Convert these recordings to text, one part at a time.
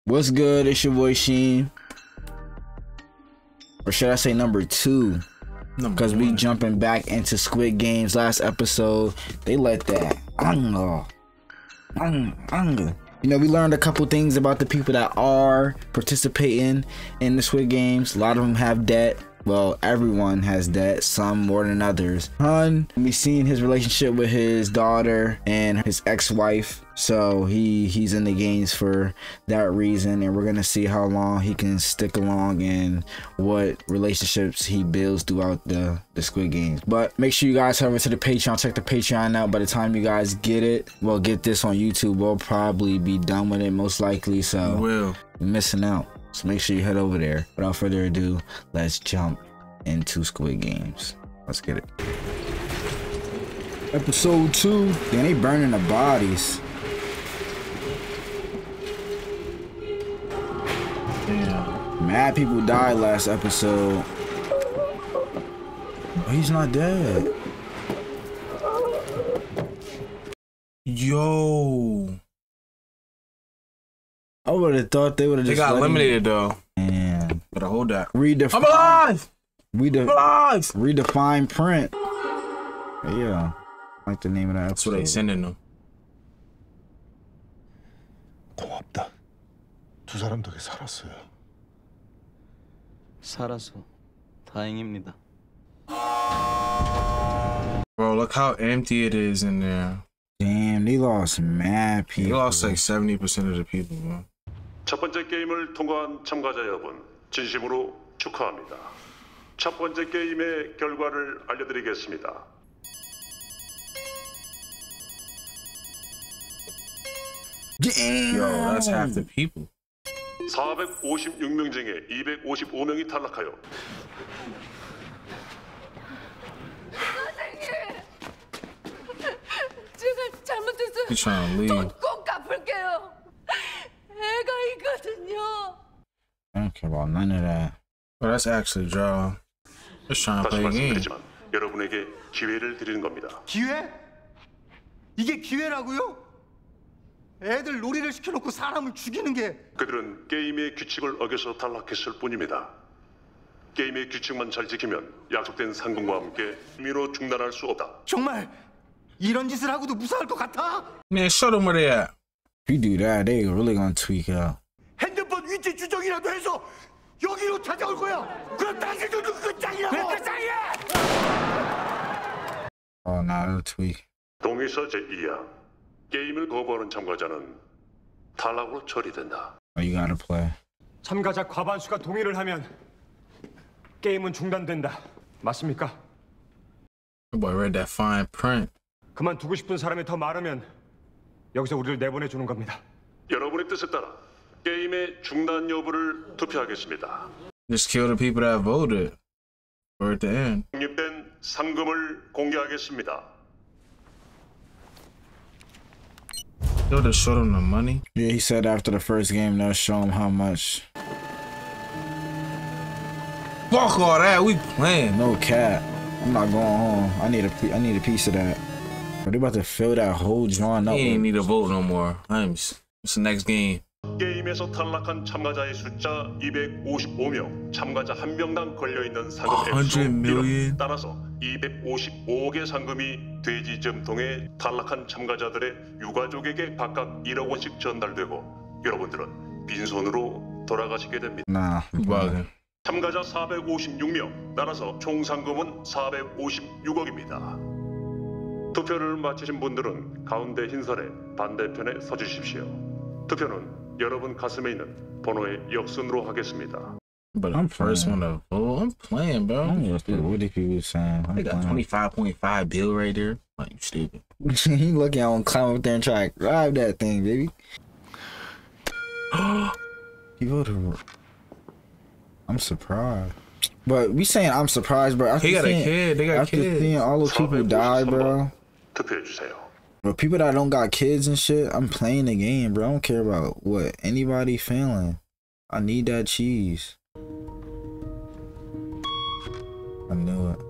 What's good? It's your boy Sheen. Or should I say number 2? Because we jumping back into Squid Games. Last episode, they let that you know, we learned a couple things about the people that are participating in the Squid Games. A lot of them have debt. Well, everyone has debt, some more than others. Hun, we seen his relationship with his daughter and his ex-wife, so he's in the games for that reason, and we're gonna see how long he can stick along and what relationships he builds throughout the Squid Games. But make sure you guys head over to the Patreon, check the Patreon out. By the time you guys get it, well, get this on YouTube, we'll probably be done with it most likely, so you're missing out. So make sure you head over there. Without further ado, let's jump into Squid Games. Let's get it. Episode 2. Then they burning the bodies. Damn. Mad people died last episode. Oh, he's not dead. Yo. I would have thought they would have just. They got eliminated though. Man. But hold that. Redefine. I'm alive. I'm alive. Redefine print. Yeah. I like the name of that episode. That's what they sending them. 고맙다. 두 사람 덕에 살았어요. 살아서 다행입니다. Bro, look how empty it is in there. Damn, they lost mad people. They lost like 70% of the people, bro. 첫 번째 게임을 통과한 참가자 여러분, 진심으로 축하합니다. 첫 번째 게임의 결과를 알려드리겠습니다. Damn. Yo, that's half the people. 456명 중에 255명이 탈락하여 제가 잘못했어요. He's trying to leave. 돈 꼭 갚을게요. 애가 있거든요. I don't care about none of that. Bro, that's actually a draw. Just trying to 다시 play a game. 말씀드리지만 여러분에게 기회를 드리는 겁니다. 기회? 이게 기회라고요? 애들 놀이를 시켜놓고 사람을 죽이는 게. 그들은 게임의 규칙을 어겨서 탈락했을 뿐입니다. 게임의 규칙만 잘 지키면 약속된 상금과 함께 임의로 중단할 수 없다. 정말 이런 짓을 하고도 무사할 것 같아? Man, show them where they at. If you do that, they really gonna tweak out. 핸드폰 위치 추적이라도 해서 여기로 찾아올 거야. 그럼 당신들도 끝장이라고. 끝장이야. Oh, nah, that'll tweak. 동의서 제2항. 게임을 거부하는 참가자는 탈락으로 처리된다. Oh, you gotta play. 참가자 과반수가 동의를 하면 게임은 중단된다. 맞습니까? Boy, read that fine print. 그만두고 싶은 사람이 더 많으면 여기서 우리를 내보내주는 겁니다. 여러분의 뜻에 따라 게임의 중단 여부를 투표하겠습니다. Just kill the people that voted. Or at the end. 독립된 상금을 공개하겠습니다. They'll just show them the money. Yeah, he said after the first game, they'll show him how much. Fuck all that, we playing. No cap. I'm not going home. I need a piece of that. But they about to fill that whole drawing up. He ain't need to vote no more. It's the next game. 게임에서 탈락한 참가자의 숫자 255명, 참가자 1명당 걸려있는 상금 액수 100 million. 1억, 따라서 255억의 상금이 돼지점통에 탈락한 참가자들의 유가족에게 각각 1억 원씩 전달되고 여러분들은 빈손으로 돌아가시게 됩니다. Nah. Bugging. 참가자 456명, 따라서 총 상금은 456억입니다. 투표를 마치신 분들은 가운데 흰선의 반대편에 서주십시오. 투표는 여러분 가슴에 있는 번호의 역순으로 하겠습니다. But I'm first one to vote. I'm playing, bro. I don't know what these people saying. They got 25.5 bill right there. Like, you stupid. He looking on climb up there and try to grab that thing, baby. He voted. I'm surprised. But we saying I'm surprised, bro. He got a kid. They got after kids. seeing all those people die, bro. 투표해 주세요. Bro, people that don't got kids and shit, I'm playing the game, bro. I don't care about what anybody feeling. I need that cheese. I knew it.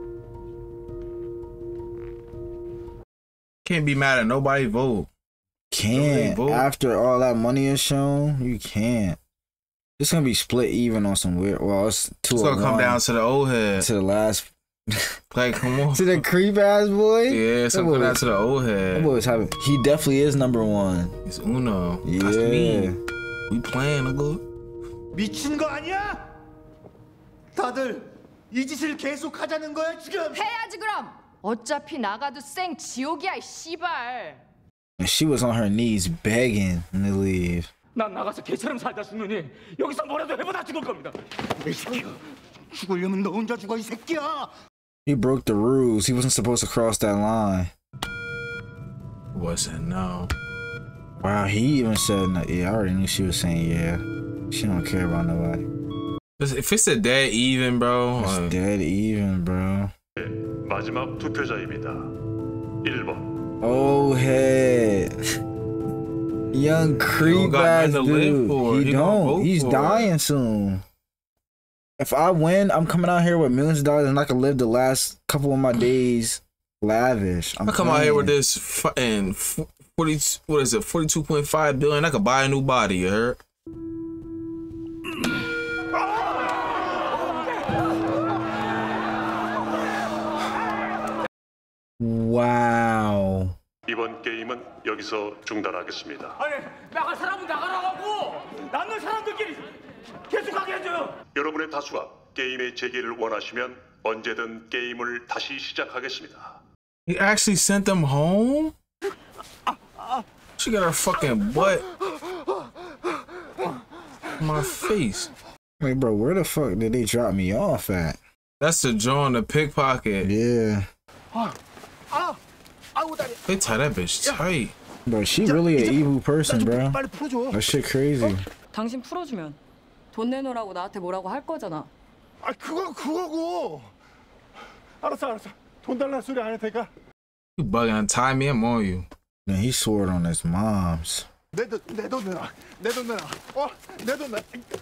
Can't be mad at nobody vote. can't. Both. After all that money is shown, you can't. It's gonna be split even on some weird. Well, it's 2 It's gonna come down to the old head. to the last. Like, come on. To the creep ass boy. Yeah, it's gonna come down to the old That head. boy's having. He definitely is #1. It's Uno. Yeah. That's me. We playing, nigga. 미친 거 아니야? 다들 이 짓을 계속 하자는 거야 지금? 해야지 그럼. 어차피 나가도 생 지옥이야 이 씨발. And she was on her knees begging to leave. 난 나가서 개처럼 살다 죽느니 여기서 뭐라도 해보다 죽을 겁니다. 이 새끼야. 죽으려면 너 혼자 죽어 이 새끼야. He broke the rules. He wasn't supposed to cross that line. Wasn't no. Wow, he even said, no. Yeah, I already knew she was saying yeah. She don't care about nobody. If it's a dead even, bro. It's dead even, bro. 마지막 투표자입니다. 1번. Oh, head. Young creep got ass nothing to live dude. for. He He gonna don't. vote He's for it. dying soon. If I win, I'm coming out here with millions of dollars and I can live the last couple of my days lavish. I come out here with this fucking 40. What is it? 42.5 billion. I could buy a new body. You heard? Wow. 이번 게임은 여기서 중단하겠습니다. 아니 나갈 사람은 나가라고. 남는 사람들끼리 계속하게 해줘요. 여러분의 다수가 게임의 재개를 원하시면 언제든 게임을 다시 시작하겠습니다. He actually sent them home? She got her fucking butt in my face. Wait, bro, where the fuck did they drop me off at? That's the jaw in the pickpocket. Yeah. They tie that bitch tight. Bro, she really an evil person, bro. 빨리 풀어줘. That shit crazy. 당신 풀어주면 돈 내놓으라고 나한테 뭐라고 할 거잖아. 아 그거고. 알았어. 돈 달라는 소리 안 할 테니까. You bugging, tie me, I'm on you. Then he swore it on his mom's. 내 돈 내놔. 내 돈 내놔.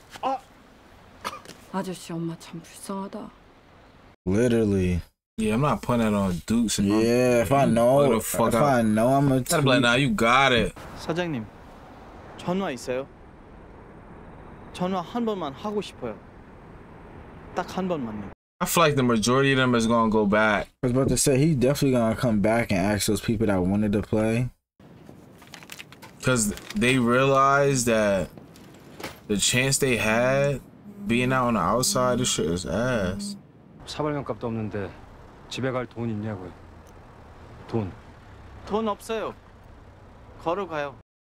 아저씨 엄마 참 불쌍하다. Literally. Yeah, I'm not putting that on Dukes. And Yeah, if I know, If I I'm gonna gotta be like, nah, you got it. 사장님, 전화 있어요? 전화 한 번만 하고 싶어요. 딱 한 번만요. I feel like the majority of them is gonna go back. I was about to say he's definitely gonna come back and ask those people that wanted to play. Cause they realized that the chance they had being out on the outside, this shit is ass. 사발면 값도 없는데 집에 갈 돈 있냐고요. 돈. 돈 없어요. 걸어가요.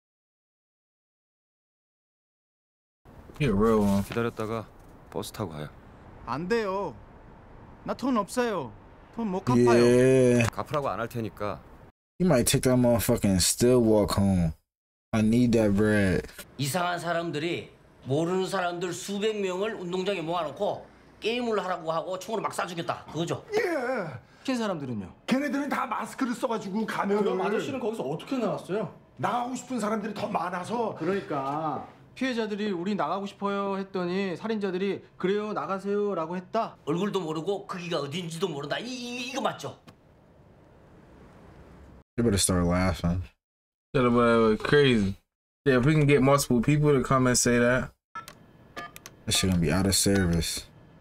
You're a real one. 기다렸다가 버스 타고 가요. 안 돼요. 나 돈 없어요. 돈 못 갚아요. Yeah. 갚으라고 안 할 테니까. You might take that motherfucker and still walk home. I need that bread. 이상한 사람들이 모르는 사람들 수백 명을 운동장에 모아놓고 게임을 하라고 하고 총으로 막 쏴주겠다. 그거죠? 예. 시킨 사람들은요? 걔네들은 다 마스크를 써가지고 가면은. 그럼 아저씨는 거기서 어떻게 나왔어요? 나가고 싶은 사람들이 더 많아서. 그러니까 피해자들이 우리 나가고 싶어요 했더니 살인자들이 그래요 나가세요라고 했다. 얼굴도 모르고 거기가 어딘지도 모른다. 이거 맞죠? You better start laughing. Shut up, crazy. Yeah, if we can get multiple people to come and say that. That shit gonna be out of service.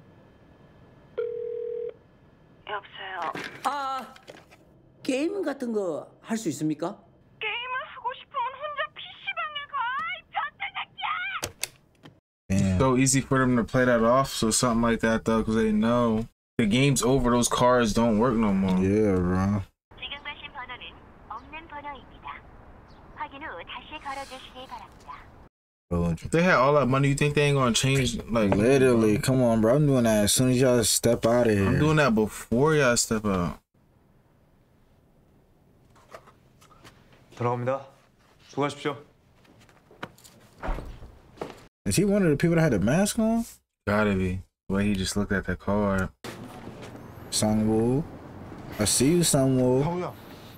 여보세요. 아, 게임 같은 거 할 수 있습니까? 게임을 하고 싶으면 혼자 PC방에 가. 이 변태 새끼야. Damn. So easy for them to play that off, so something like that though, because they know the game's over. Those cards don't work no more. Yeah, bro. 지금 가신 번호는 없는 번호입니다. 확인 후 다시 걸어주시기 바랍니다. If they had all that money, you think they ain't gonna change? Like Literally, come on, bro. I'm doing that as soon as y'all step out of here. I'm doing that before y'all step out. 들어갑니다. 수고하십시오. Is he one of the people that had the mask on? Gotta be. The way he just looked at that card. Sungwoo. I see you, Sungwoo. 형우야.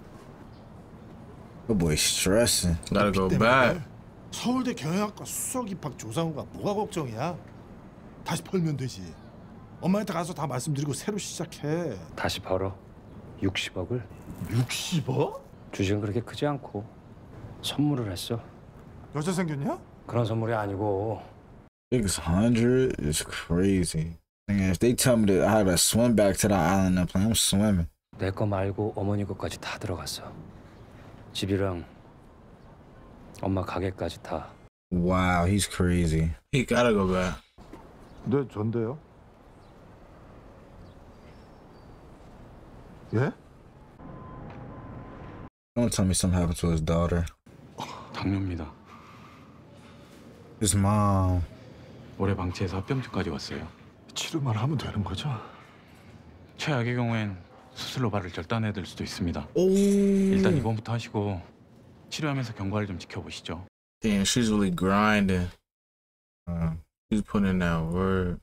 Oh boy, stressing. Gotta go back. 서울대 경영학과 수석 입학 조상우가 뭐가 걱정이야? 다시 벌면 되지. 엄마한테 가서 다 말씀드리고 새로 시작해. 다시 벌어. 60억을? 60억? 주식은 그렇게 크지 않고 선물을 했어. 여자 생겼냐? 그런 선물이 아니고. 600 is crazy. And if they tell me that I had to swim back to the island and play, I'm swimming. 내 거 말고 어머니 것까지 다 들어갔어. 집이랑 엄마 가게까지 다. Wow, he's crazy. He gotta go back. 네, 전데요. 예? Don't tell me something happened to his daughter. 당뇨입니다. His mom. 올해 방치해서 합병증까지 왔어요. 치료만 하면 되는 거죠? 최악의 경우엔 수술로 발을 절단해야 될 수도 있습니다. 일단 입원부터 하시고 치료하면서 경과를 좀 지켜보시죠. Damn, she's really grinding. She's putting in that work.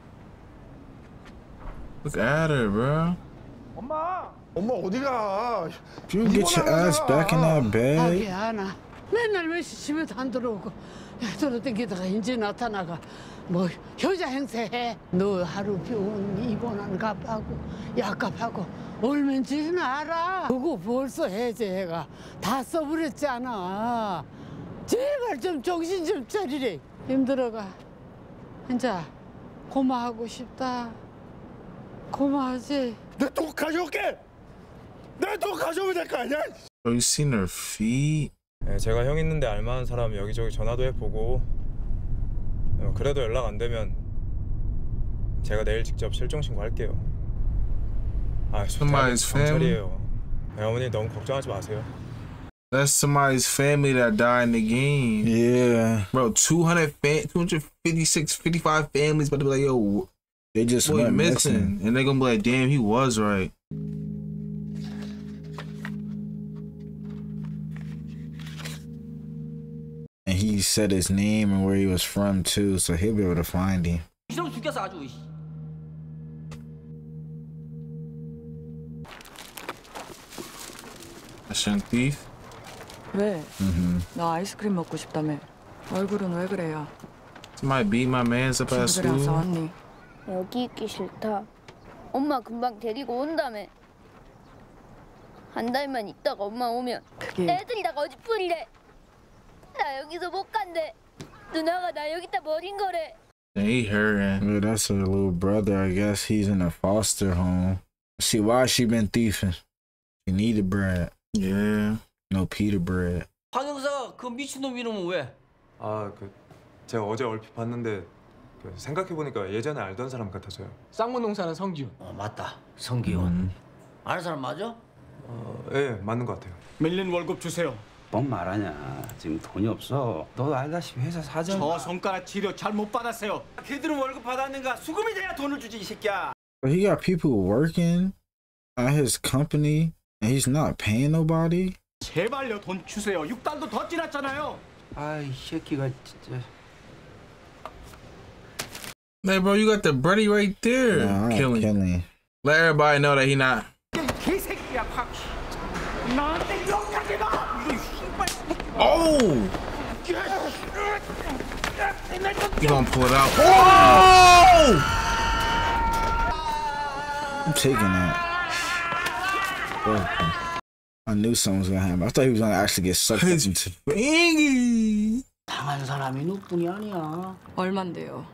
Look at her, bro. 엄마 어디가? You get your ass back in that bed. 하나 맨날 왜 집에도 안 들어오고 돌아다니다가 이제 나타나가 뭐 효자 행세해. 너 하루 병원 입원한 값하고 약값하고 얼마인지는 알아. 그거 벌써 해제해가 다 써버렸잖아. 제발 좀 정신 좀 차리래. 힘들어가. 이제 고마하고 싶다. 고마하지. 내 돈 가져올게. 내 돈 가져오면 될 거 아니야? Oh, you seen her feet? 네, 제가 형 있는데 알만한 사람 여기저기 전화도 해보고 그래도 연락 안 되면 제가 내일 직접 실종 신고할게요. 아, Somebody's family. 경찰이에요. 네, 어머니 너무 걱정하지 마세요. That's somebody's family that died in the game. Yeah. Bro, 256, 55 families about to be like, yo, they just boy went missing. And they're gonna be like, damn, he was right. And he said his name and where he was from too, so he'll be able to find him. Russian thief? 왜? 나 아이스크림 먹고 싶다며. 얼굴은 왜 그래요? Somebody beat my man's up at 친구들이랑 school. 싸웠니? 여기 있기 싫다. 엄마 금방 데리고 온다며. 한 달만 있다가 엄마 오면 애들이 다 거짓말이래. 나 여기서 못 간대. 누나가 나 여기다 버린 거래. He hurting. Yeah, that's her little brother. I guess he's in a foster home. See, why she been thieving? She needed bread. Yeah. No pita bread. 황 형사 그 미친놈 이름은 왜? 아, 제가 어제 얼핏 봤는데 생각해보니까 예전에 알던 사람 같아서요. 쌍문농사는 성기훈. 맞다. 성기훈. 아는 사람 맞아? 예, 맞는 것 같아요. 밀린 월급 주세요. 뭔 말하냐. 지금 돈이 없어. 너도 알다시피 회사 사정. 저 손가락 치료 잘못 받았어요. 걔들은 월급 받았는가? 수금이 돼야 돈을 주지 이 새끼야. But he got people working at his company and he's not paying nobody. 제발요 돈 주세요. 6달도 더 지났잖아요. 아이 새끼가 진짜. Hey, bro, you got the Brady right there. Nah, killing. Let everybody know that he not. 개새끼야 팍. 나한테 욕하지 마. Oh! You gonna pull it out? Oh! I'm taking that. I knew something was gonna happen. I thought he was gonna actually get sucked up into. 당한 사람이 너뿐이 아니야. 얼만데요?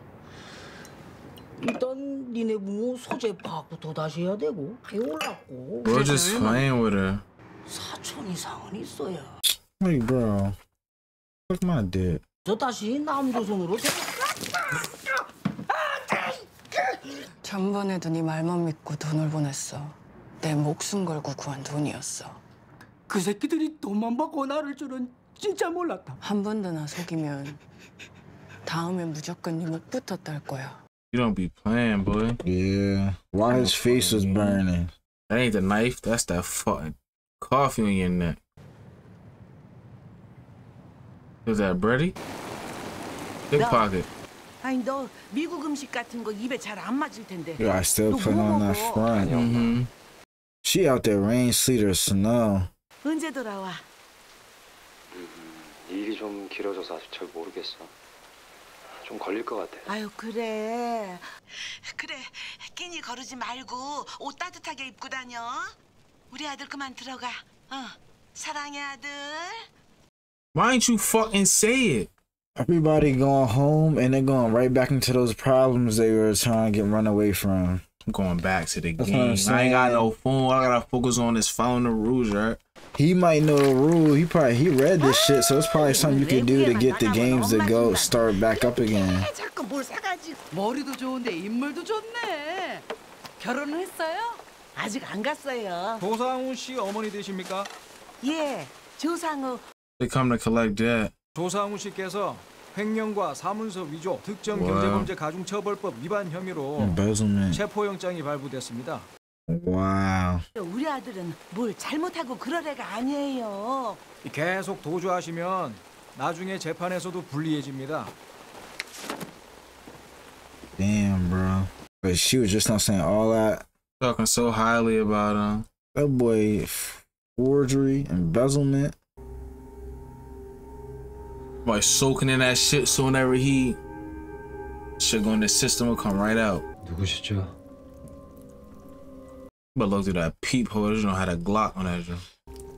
일단 니네 부모 소재 파악부터 다시 해야 되고 배우려고. We're just playing with her. 4천 이상은 있어야. Hey, bro. Look my dick. 저 다시 남조선으로. 전번에도 네 말만 믿고 돈을 보냈어. 내 목숨 걸고 구한 돈이었어. 그 새끼들이 돈만 받고 나를 줄은 진짜 몰랐다. 한 번 더 나 속이면 다음엔 무조건 네 목부터 딸 거야. You don't be playing, boy. Yeah. Why his face was burning? That ain't the knife. That's that fucking coffee on your neck. Is that Brady? Pickpocket. 아니 너 미국 음식 같은 거 입에 잘 안 맞을 텐데. Yeah, I still putting on that front. She out there rain, sleet, or snow. 언제 돌아와? 일이 좀 길어져서 아직 잘 모르겠어. 좀 걸릴 것 같아. 아유 그래. 그래 끼니 거르지 말고 옷 따뜻하게 입고 다녀. 우리 아들 그만 들어가. 사랑해 아들. Why ain't you fucking say it? Everybody going home and they're going right back into those problems they were trying to run away from. I'm going back to the That's game. I ain't got no phone. I gotta focus on this following the rules, right? He might know the rule. He read this shit, so it's probably something you can do to get the games to go start back up again. 자꾸 뭘 사가지고. 머리도 좋은데 인물도 좋네. 결혼을 했어요? 아직 안 갔어요. 조상우 씨 어머니 되십니까? 예, 조상우. They come to collect debt. 조상우 씨께서 횡령과 사문서 위조, 특정 Wow. 경제범죄 가중처벌법 위반 혐의로 Embezzlement. 체포영장이 발부됐습니다. Wow. 우리 아들은 뭘 잘못하고 그럴 애가 아니에요. 계속 도주하시면 나중에 재판에서도 불리해집니다. Damn, bro. But she was just not saying all that. Talking so highly about him. That boy, forgery, embezzlement. Like soaking in that shit so whenever he shit go in the system will come right out. 누구시죠? But look through that peephole. You don't have that Glock on that joint.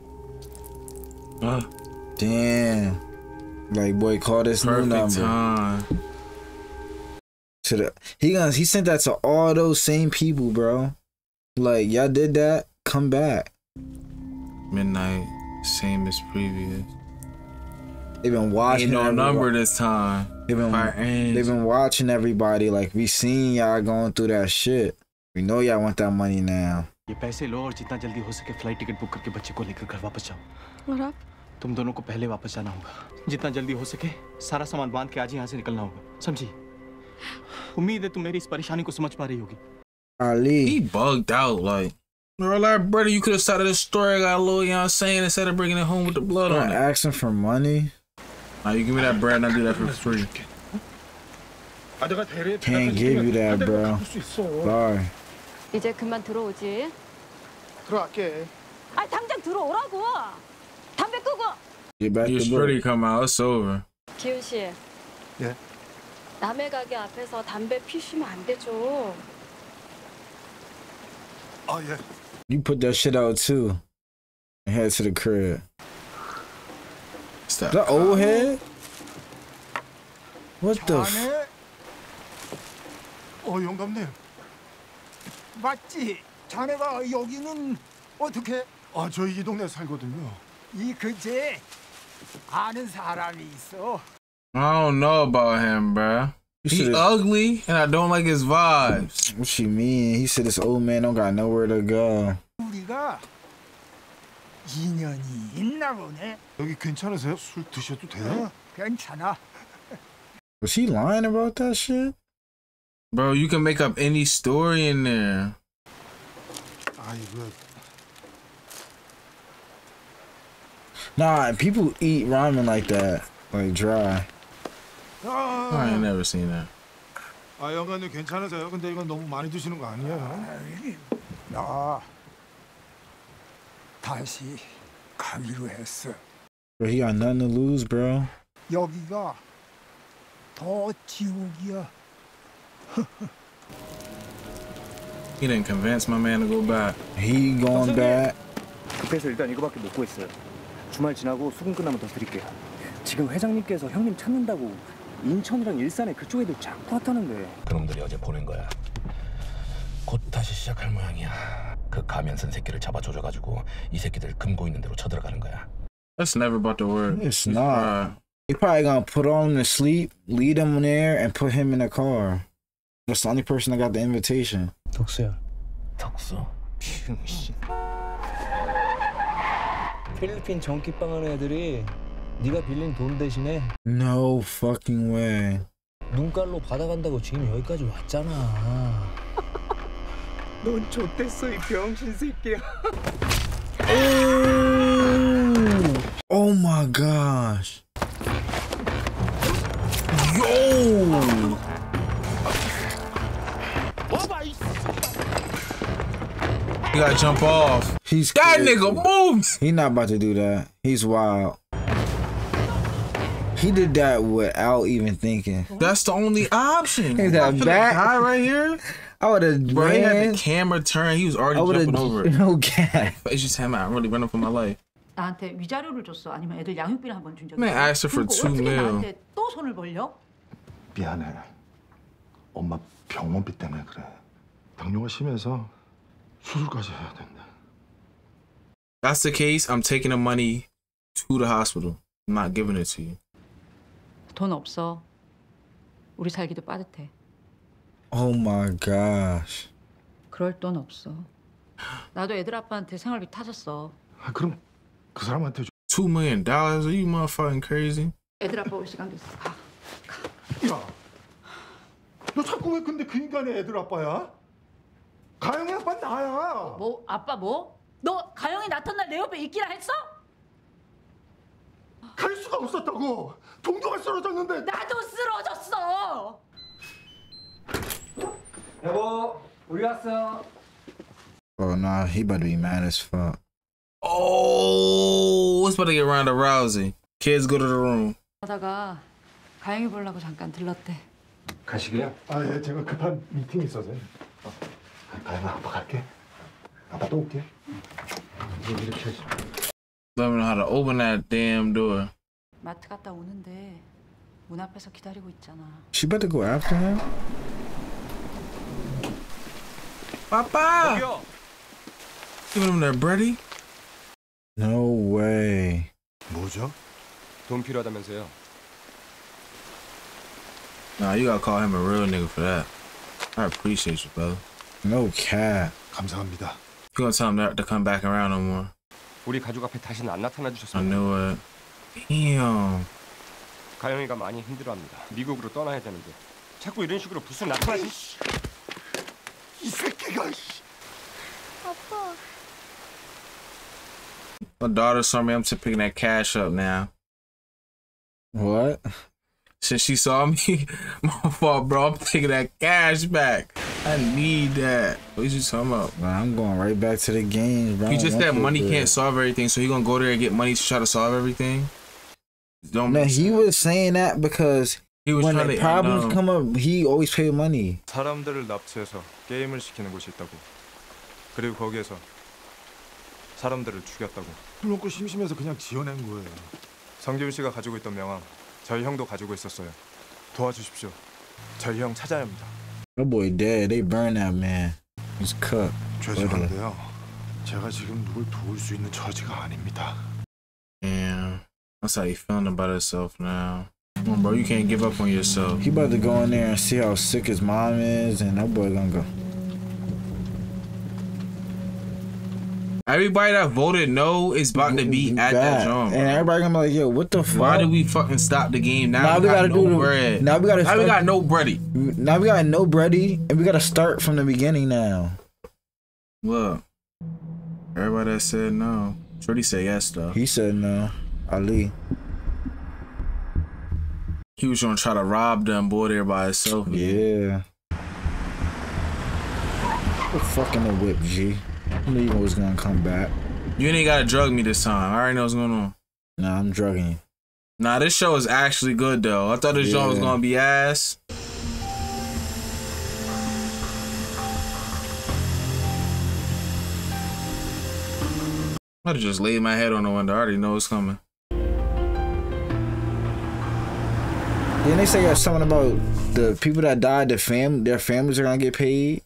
Damn. Like, boy, call this new number. Time. To the he sent that to all those same people, bro. Like, y'all did that. Come back. Midnight, same as previous. They've been watching. Ain't no everybody. number this time. They've been watching everybody. Like, we seen y'all going through that shit. We know y'all want that money now. ये पैसे लो और जितना जल्दी हो सके flight ticket book करके बच्चे को लेकर घर वापस जाओ। और आप? तुम दोनों को पहले वापस जाना होगा। जितना जल्दी हो सके सारा सामान बांध के आज ही यहाँ से निकलना होगा। समझी? उम्मीद है तुम मेरी इस परेशानी को समझ पा रही होगी। Ali. He bugged out. Like, brother, you could have started the story. Got a little, you know what I'm saying, instead of bringing it home with the blood on it. Asking for money. Now you give me that bread and I do that for free. Can't give you that, bro. Sorry. 이제 그만 들어오지. 들어갈게. 아 당장 들어오라고. 담배 끄고. Get back You to already work. come out. It's over. 기훈 씨. 예. 남의 가게 앞에서 담배 피시면 안 되죠. 아 예. You put that shit out too. And head to the crib. Stop. The old head? What the? 자네? 영감님. 맞지? 자네가 여기는 어떻게? 저 이 동네 살거든요. 이 근처에 아는 사람이 있어. I don't know about him, bruh. He ugly, and I don't like his vibes. What she mean? He said this old man don't got nowhere to go. 우리가 인연이 있나 보네. 여기 괜찮으세요? 술 드셔도 돼요? 괜찮아. Was he lying about that shit? Bro, you can make up any story in there. Nah, people eat ramen like that, like dry. I ain't never seen that. 영감님 괜찮으세요? 근데 이건 너무 많이 드시는 거 아니에요? 나 다시 가기로 했어. Bro, he got nothing to lose, bro. 여기가 더 지옥이야. He didn't convince my man to go back. He going back. 급해서 일단 이거밖에 못 구했어요. 주말 지나고 수금 끝나면 더 드릴게요. 지금 회장님께서 형님 찾는다고 인천이랑 일산에 그쪽 애들 자꾸 왔다는데. 그놈들이 어제 보낸 거야. 곧 다시 시작할 모양이야. 그 가면 쓴 새끼를 잡아 조져가지고 이 새끼들 금고 있는 대로 쳐들어가는 거야. That's never about to work. It's not. He probably gonna put on him to sleep, lead him there, and put him in a car. That's the only person that got the invitation. 덕수야. 덕수. 필리핀 전기빵 하는 애들이 네가 빌린 돈 대신에 No fucking way. 눈깔로 받아간다고 지금 여기까지 왔잖아. 넌 좆됐어 이 병신 새끼야. Oh my gosh. Yo. You gotta jump off. He's that crazy. nigga moves. He not about to do that. He's wild. He did that without even thinking. That's the only option. Is that back? Guy right here. I would have. Bro, he had the camera turn. He was already jumping over it. No gas. It's just him. I'm really running for my life. 나한테 위자료를 줬어? 아니면 애들 양육비를 한번 준 적이 Man asked her for 그리고 2 어떻게 mil. 나한테 또 손을 벌려? 미안해. 엄마 병원비 때문에 그래. 당뇨가 심해서 수술까지 해야 된다. That's the case. I'm taking the money to the hospital. I'm not giving it to you. 돈 없어. 우리 살기도 빠듯해. Oh my gosh. 그럴 돈 없어. 나도 애들 아빠한테 생활비 타줬어. 아, 그럼 그 사람한테 줘. $2 million? Are you motherfucking crazy? 애들 아빠 올 시간 됐어. 가. 야, 너 자꾸 왜 근데 그 인간의 애들 아빠야? 가영이 아빠 나야. 뭐 아빠 뭐? 너 가영이 나타날 내 옆에 있기라 했어? 갈 수가 없었다고. 동료가 쓰러졌는데. 나도 쓰러졌어. 여보, 우리 왔어. Oh nah, he about to be mad as fuck. Oh, it's about to get Ronda Rousey. Kids go to the room. 하다가 가영이 보려고 잠깐 들렀대. 가시게요? 아, 예, 제가 급한 미팅이 있어서요. 가영아, 아빠 갈게. 아빠 또 올게. 이렇게 하지. Let me know how to open that damn door. 마트 갔다 오는데 문 앞에서 기다리고 있잖아. She about to go after him? Papa! Giving him that bready? No way. 뭐죠? 돈 필요하다면서요? Nah, you gotta call him a real nigga for that. I appreciate you, brother. No cap. 감사합니다. You gonna tell him that to come back around no more? 우리 가족 앞에 다시는 안 나타나 I 주셨습니다. knew it. Damn. 가영이가 많이 힘들어합니다. 미국으로 떠나야 되는데 자꾸 이런 식으로 부스 나타나시. 이 새끼가. 아빠. My daughter saw me. I'm just picking that cash up now. What? Since she saw me, my fault, bro. I'm taking that cash back. I need that. What you talking about? Man, I'm going right back to the games, bro. He just said money can't solve everything, so he gonna go there and get money to try to solve everything? Don't No, he was saying that because he was when trying the to problems come up, he always pay money. 사람들을 납치해서 게임을 시키는 곳이 있다고. 그리고 거기에서 사람들을 죽였다고. 술 먹고 심심해서 그냥 지어낸 거예요. 성기훈 씨가 가지고 있던 명함, 저희 형도 가지고 있었어요. 도와주십시오. 저희 형 찾아야 합니다. That boy dead. They burned that man. He's cut. 죄송한데요. 제가 지금 누굴 도울 수 있는 처지가 아닙니다. Damn. That's how you feeling about yourself now. Come on, bro. You can't give up on yourself. He about to go in there and see how sick his mom is, and that boy gonna go. Everybody that voted no is about to be at that joint, bro. And everybody gonna be like, yo, what the fuck? Why did we fucking stop the game? Now we got no bread. Now we got no bready. Now we got no bready, and we gotta start from the beginning now. Look, everybody that said no. Shorty said yes though. He said no. Ali. He was gonna try to rob them boy there by himself. Yeah. We're fucking the whip, G. I knew you was gonna come back. You ain't gotta drug me this time. I already know what's going on. Nah, I'm drugging you. Nah, this show is actually good though. I thought this show was gonna be ass. I'd have just laid my head on the window. I already know it's coming. Didn't they say something about the people that died, their families are gonna get paid?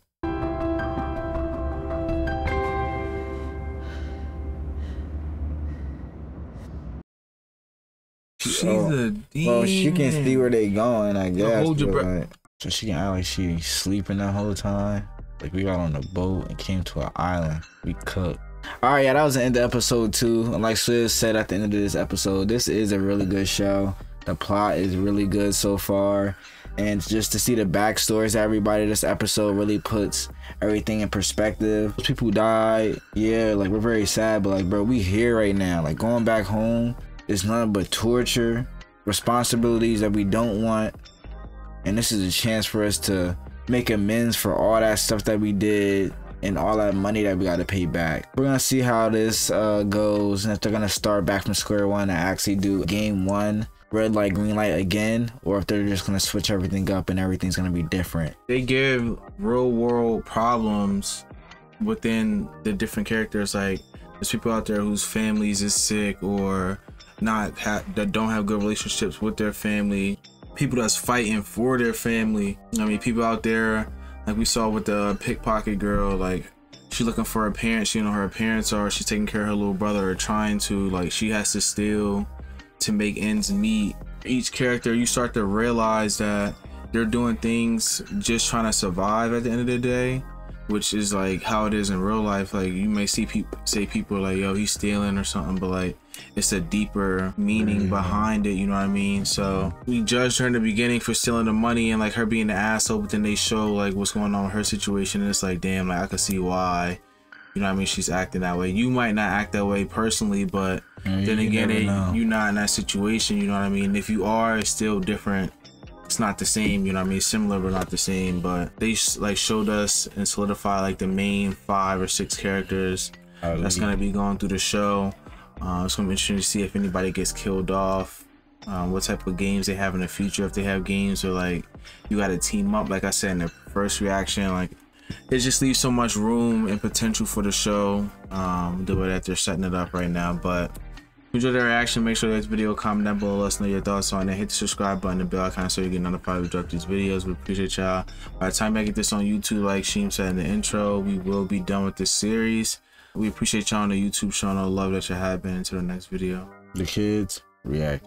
She's a demon. Well, she can see where they going, I guess. hold your but, breath. like, so she can act like she sleeping the whole time. Like we got on the boat and came to an island. We cooked. All right, yeah, that was the end of episode 2. And like Swizz said at the end of this episode, this is a really good show. The plot is really good so far. And just to see the backstories of everybody, this episode really puts everything in perspective. Those people died. Yeah, like we're very sad, but like, bro, we here right now. Like going back home is nothing but torture, responsibilities that we don't want. And this is a chance for us to make amends for all that stuff that we did and all that money that we got to pay back. We're gonna see how this goes, and if they're gonna start back from square one and actually do game 1 red light green light again, or if they're just gonna switch everything up and everything's gonna be different. They give real world problems within the different characters. Like There's people out there whose families is sick or that don't have good relationships with their family. People that's fighting for their family. I mean, people out there, like we saw with the pickpocket girl, like she's looking for her parents. You know, her parents are, she's taking care of her little brother, or trying to, like, she has to steal to make ends meet. Each character, you start to realize that they're doing things just trying to survive at the end of the day, which is like how it is in real life. Like, you may see people say people like, yo, he's stealing or something, but like it's a deeper meaning behind it, you know what I mean? So we judged her in the beginning for stealing the money and like her being the asshole, but then they show like what's going on with her situation, and it's like, damn, like I could see why, you know what I mean, she's acting that way. You might not act that way personally, but then again, you're not in that situation, you know what I mean? If you are, it's still different. It's not the same, you know what I mean? Similar but not the same. But they like showed us and solidified like the main 5 or 6 characters that's gonna be going through the show. It's gonna be interesting to see if anybody gets killed off, what type of games they have in the future, if they have games, or like you gotta team up. Like I said in the first reaction, like it just leaves so much room and potential for the show, the way that they're setting it up right now. But if you enjoyed the reaction, make sure to like the video, comment down below, let us know your thoughts on it. Hit the subscribe button and bell icon so you get notified when we drop these videos. We appreciate y'all. By the time I get this on YouTube, like Sheem said in the intro, we will be done with this series. We appreciate y'all on the YouTube, showing all the love that you have been. Until the next video. The Kids React.